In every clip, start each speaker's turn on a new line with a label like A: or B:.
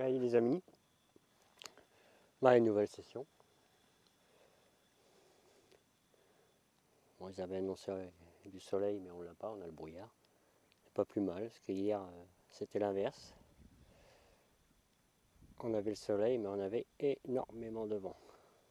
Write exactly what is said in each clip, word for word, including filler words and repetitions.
A: Allez les amis, bah, une nouvelle session. Bon, ils avaient annoncé du soleil mais on l'a pas, on a le brouillard. C'est pas plus mal, parce qu'hier euh, c'était l'inverse. On avait le soleil mais on avait énormément de vent.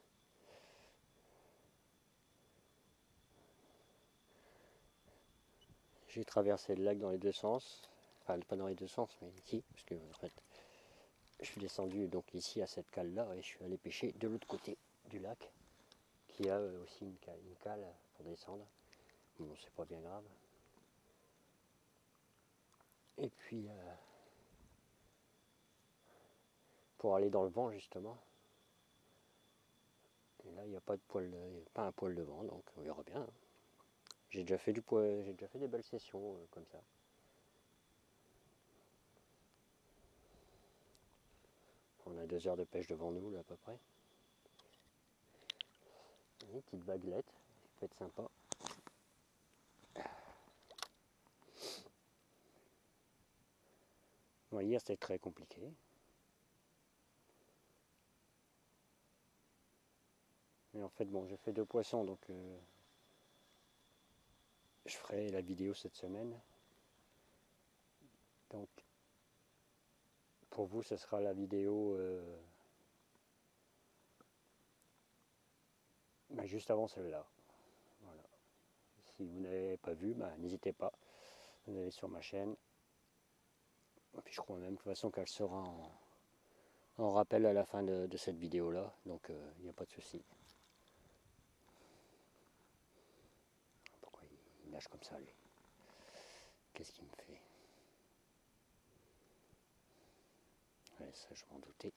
A: J'ai traversé le lac dans les deux sens, enfin pas dans les deux sens mais ici, parce que en fait je suis descendu donc ici à cette cale là et je suis allé pêcher de l'autre côté du lac qui a aussi une cale, une cale pour descendre. Bon, c'est pas bien grave. Et puis euh, pour aller dans le vent justement, et là il n'y a pas de poil, de, pas un poil de vent, donc on verra bien. J'ai déjà fait du poil, j'ai déjà fait des belles sessions euh, comme ça. On a deux heures de pêche devant nous là à peu près. Une petite vaguelette, ça peut être sympa. Bon, hier c'était très compliqué. Mais en fait bon, j'ai fait deux poissons donc euh, je ferai la vidéo cette semaine. Donc pour vous ce sera la vidéo euh, bah, juste avant celle-là. Voilà. Si vous n'avez pas vu, bah, n'hésitez pas. Vous allez sur ma chaîne. Et puis je crois même de toute façon qu'elle sera en, en rappel à la fin de, de cette vidéo là. Donc il euh, n'y a pas de souci. Pourquoi il nage comme ça lui? Qu'est-ce qu'il me fait? Ouais, ça je m'en doutais.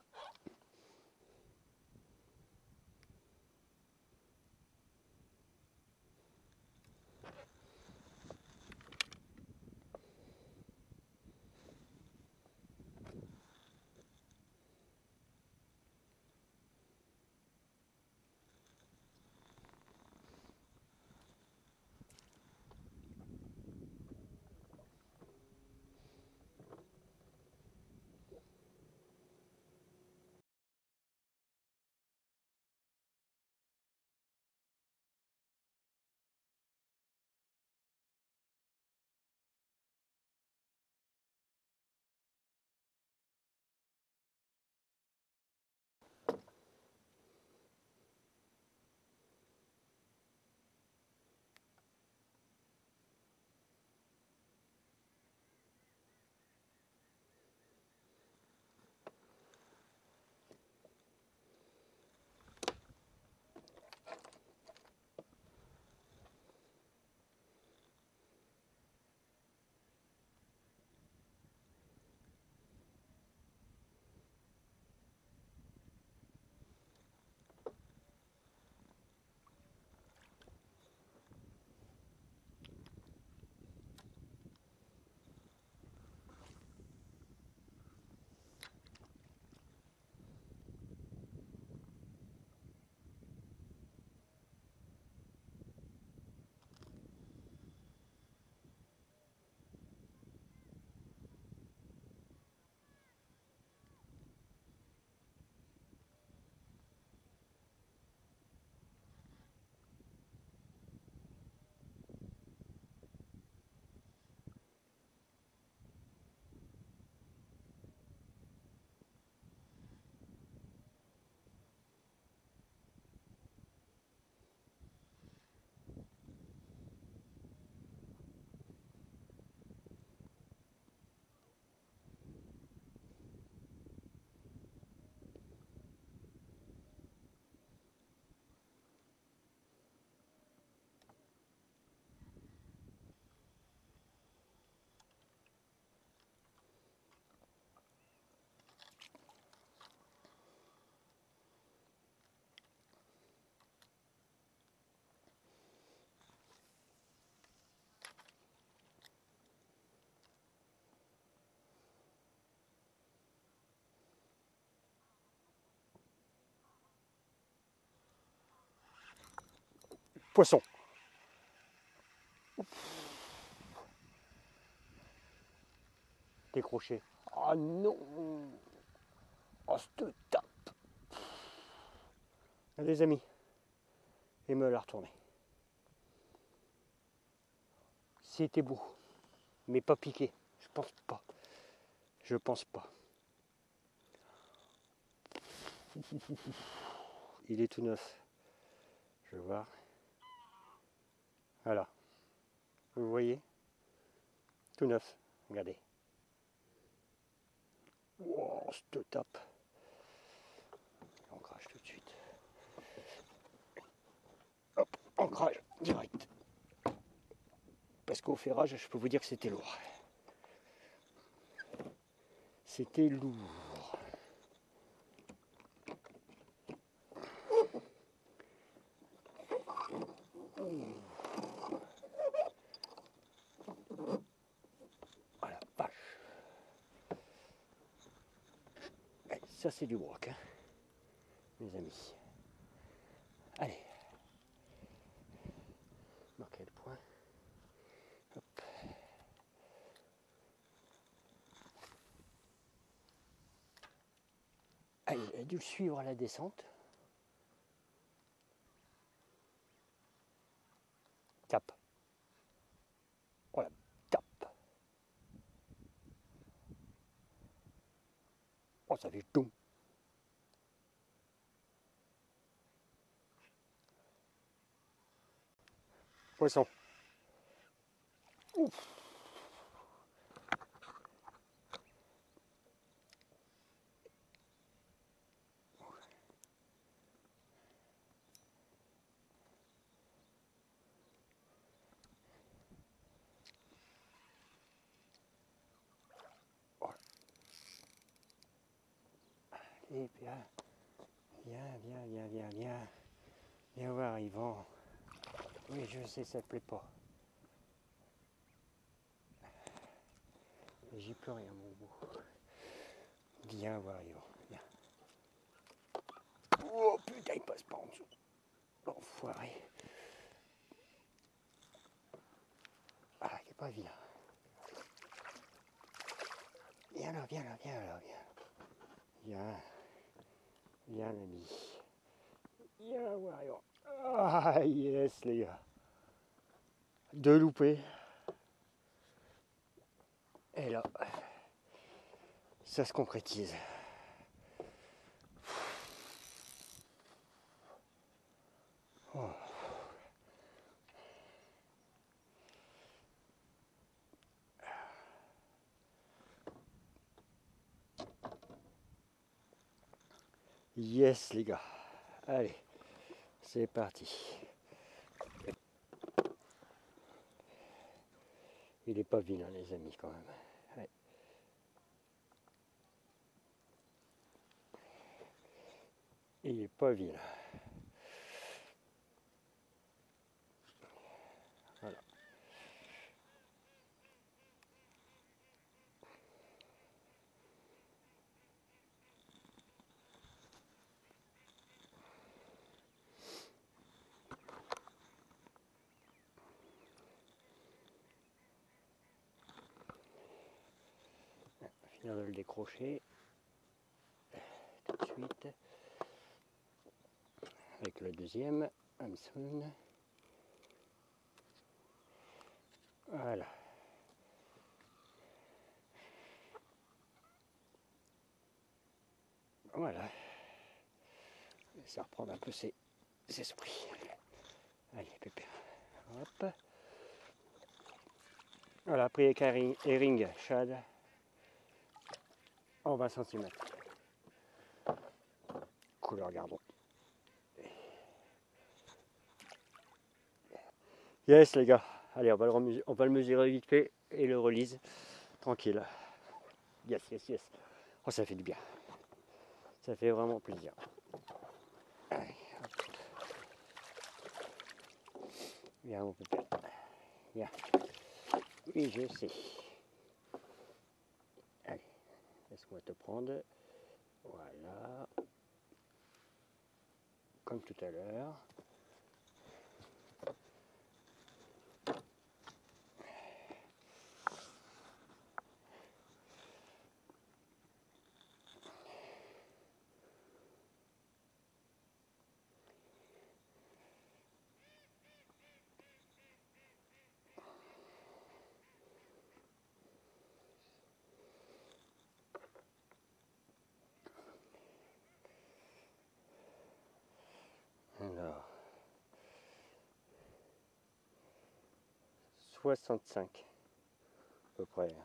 A: Poisson. Décroché. Ah non! On se tape. Les amis, et me la retourner. C'était beau, mais pas piqué. Je pense pas. Je pense pas. Il est tout neuf. Je vais voir. Voilà. Vous voyez? Tout neuf. Regardez. Wow, je te tape. Ancrage tout de suite. Hop, ancrage direct. Parce qu'au ferrage, je peux vous dire que c'était lourd. C'était lourd. Voilà, vache. Allez, ça c'est du broc, hein, mes amis. Allez. Marquez le point. Hop. Allez, il a dû le suivre à la descente. Tape. Voilà, tape. Oh, ça fait tout. Poisson. Ouf. Et bien, viens, viens, viens, viens, viens. Viens voir, Yvan. Oui, je sais, ça te plaît pas. J'y peux rien, mon beau. Viens voir, Yvan. Viens. Oh putain, il passe pas en dessous. L'enfoiré. Ah, il est pas vilain. Viens là, viens là, viens là, viens. Viens. Viens, l'ami. Viens voir, Yvan. Ah, yes, les gars. Deux loupés. Et là, ça se concrétise. Oh. Yes, les gars. Allez, c'est parti. Il est pas vilain, les amis, quand même. Ouais. Il est pas vilain. Voilà. On va finir de le décrocher tout de suite avec le deuxième hameçon. Voilà. Voilà. Ça reprend un peu ses, ses esprits. Allez, pépère. Hop. Voilà, pris avec un herring shad en vingt centimètres. Couleur gardon. Yes, les gars. Allez, on va, le on va le mesurer vite fait et le release tranquille. Yes, yes, yes. Oh, ça fait du bien. Ça fait vraiment plaisir. Allez, hop. Viens, mon pépère. Viens. Oui, je sais. Allez, laisse-moi te prendre. Voilà. Comme tout à l'heure. Alors, soixante-cinq à peu près.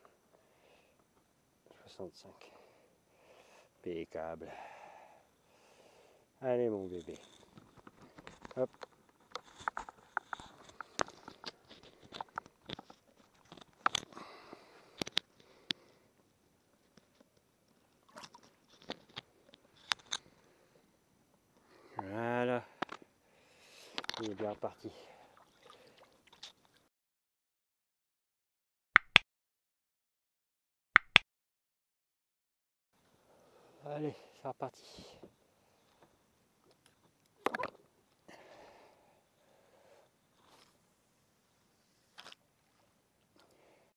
A: soixante-cinq. Impeccable. Allez mon bébé. Hop. Voilà. Il est bien reparti. Allez, c'est reparti.